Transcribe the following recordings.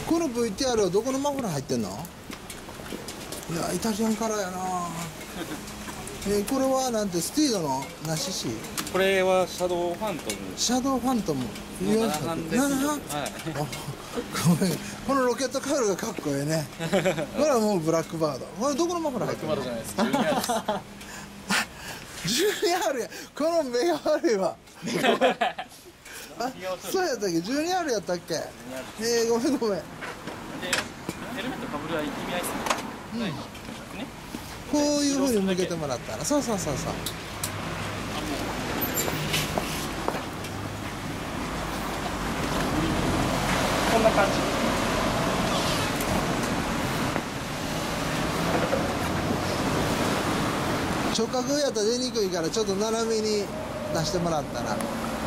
この VTR はどこのマフラー入ってんの？いやイタリアンカラーやなこれはなんてスティードのなししこれはシャドウファントム。 シャドウファントム 7班です。 7班はい。 ごめんこのロケットカウルがかっこいいねこれはもうブラックバード。これどこのマフラー入ってるの？ じゃないです。 12R や。この目が悪いわあ、そうやったっけ？ 12R やったっけ？ごめんごめん。 でヘルメットかぶる意味合いですね。ね。 こういうふうに向けてもらったら、そうそうそうそう。 こんな感じ。 直角やったら出にくいからちょっと斜めに出してもらったら。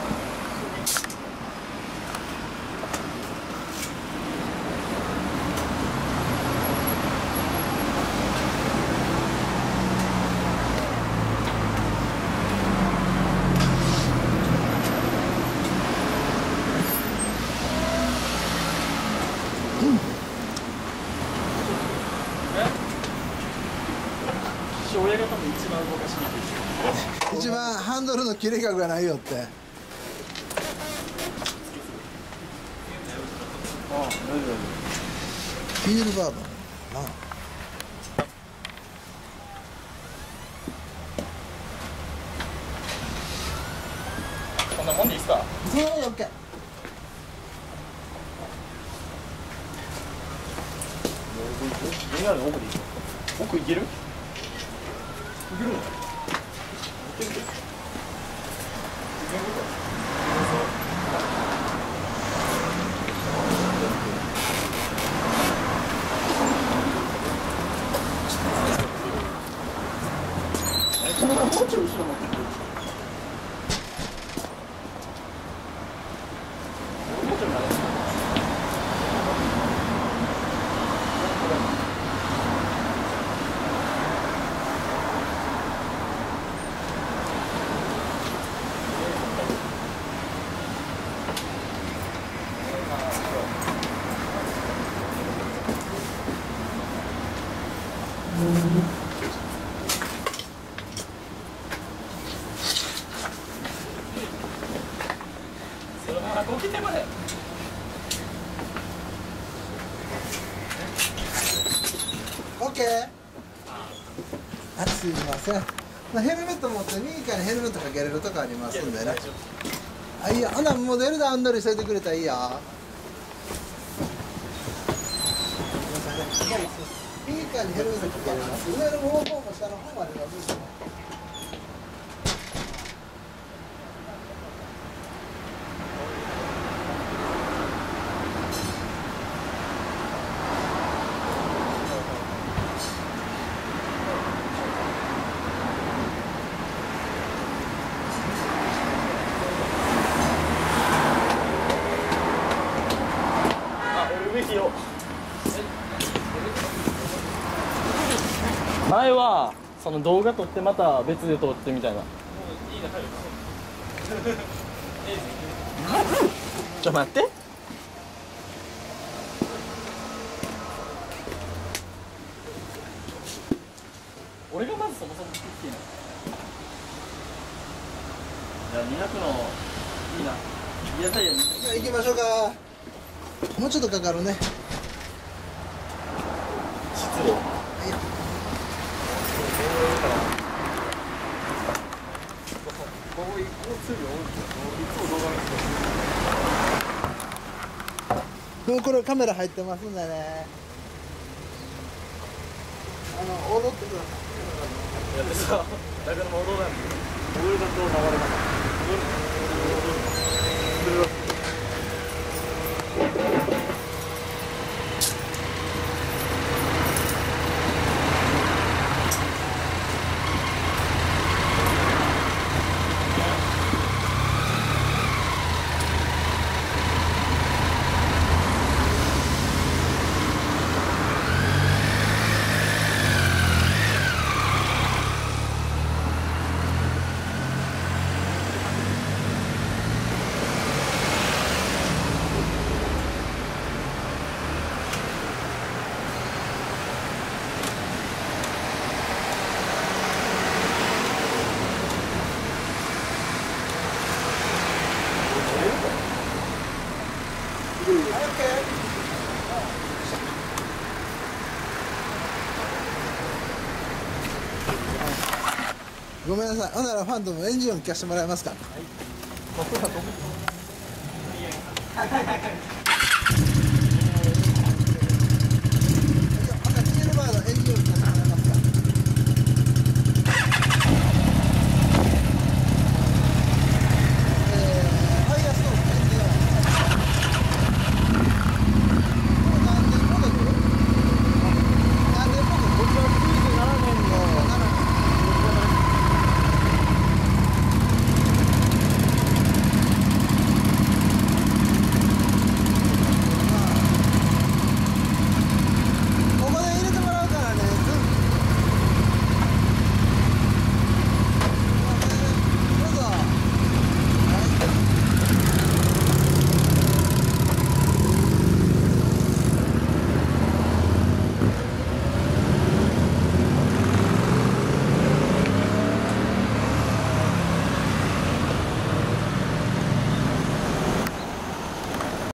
親が多分一番動かしにくい。 一番ハンドルの切れ角がないよって。 ああ、大丈夫。 ヒールバードなこんなもんでいいっすか？ そうオッケー。 奥でいい？奥行ける？いけるの？いける？もうちょい後ろ持ってくる。もうちょい長い。ごき手まで。 オッケー。あ、すいません。ヘルメット持って右側にヘルメットかけれるとこありますんでね。あ、いいよ。ほなモデルでアンドリ添えてくれたらいいよ。右側にヘルメットかけれます。上の方向も下の方までがずっと。 前はその動画撮ってまた別で撮ってみたいな。ちょ待って。俺がまずそもそも聞きない。じゃあ200のいいな。いやいや行きましょうか。もうちょっとかかるね。 失礼。 もうこれカメラ入ってますんでね。踊ってください。 いやでさ、だからもう踊らんで。踊るだと流れます。 ごめんなさい。ほんならファントムエンジン音聞かせてもらえますか。 はい。